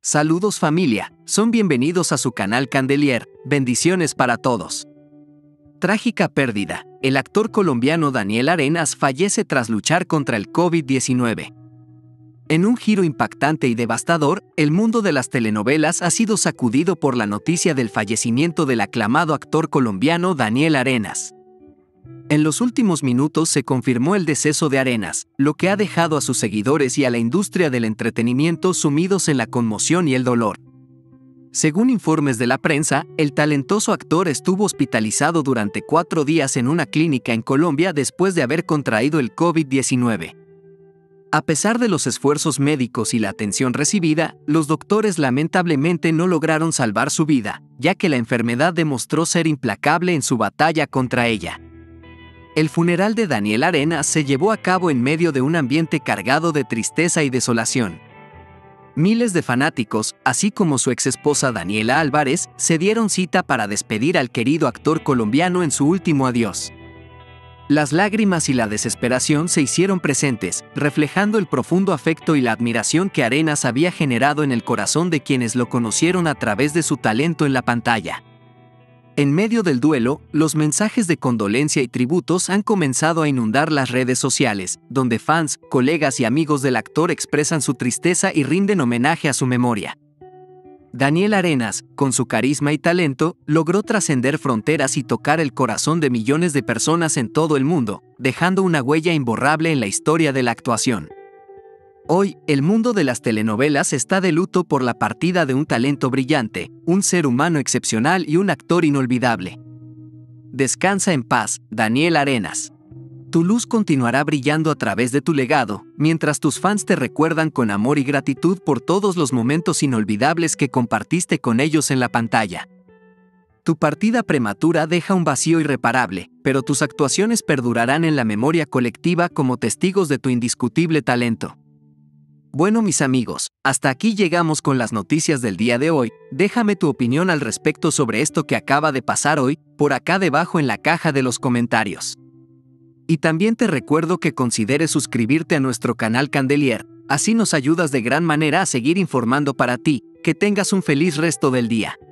Saludos familia, son bienvenidos a su canal Candelier, bendiciones para todos. Trágica pérdida, el actor colombiano Daniel Arenas fallece tras luchar contra el COVID-19. En un giro impactante y devastador, el mundo de las telenovelas ha sido sacudido por la noticia del fallecimiento del aclamado actor colombiano Daniel Arenas. En los últimos minutos se confirmó el deceso de Arenas, lo que ha dejado a sus seguidores y a la industria del entretenimiento sumidos en la conmoción y el dolor. Según informes de la prensa, el talentoso actor estuvo hospitalizado durante 4 días en una clínica en Colombia después de haber contraído el COVID-19. A pesar de los esfuerzos médicos y la atención recibida, los doctores lamentablemente no lograron salvar su vida, ya que la enfermedad demostró ser implacable en su batalla contra ella. El funeral de Daniel Arenas se llevó a cabo en medio de un ambiente cargado de tristeza y desolación. Miles de fanáticos, así como su exesposa Daniela Álvarez, se dieron cita para despedir al querido actor colombiano en su último adiós. Las lágrimas y la desesperación se hicieron presentes, reflejando el profundo afecto y la admiración que Arenas había generado en el corazón de quienes lo conocieron a través de su talento en la pantalla. En medio del duelo, los mensajes de condolencia y tributos han comenzado a inundar las redes sociales, donde fans, colegas y amigos del actor expresan su tristeza y rinden homenaje a su memoria. Daniel Arenas, con su carisma y talento, logró trascender fronteras y tocar el corazón de millones de personas en todo el mundo, dejando una huella imborrable en la historia de la actuación. Hoy, el mundo de las telenovelas está de luto por la partida de un talento brillante, un ser humano excepcional y un actor inolvidable. Descansa en paz, Daniel Arenas. Tu luz continuará brillando a través de tu legado, mientras tus fans te recuerdan con amor y gratitud por todos los momentos inolvidables que compartiste con ellos en la pantalla. Tu partida prematura deja un vacío irreparable, pero tus actuaciones perdurarán en la memoria colectiva como testigos de tu indiscutible talento. Bueno mis amigos, hasta aquí llegamos con las noticias del día de hoy. Déjame tu opinión al respecto sobre esto que acaba de pasar hoy, por acá debajo en la caja de los comentarios. Y también te recuerdo que consideres suscribirte a nuestro canal Candelier, así nos ayudas de gran manera a seguir informando para ti. Que tengas un feliz resto del día.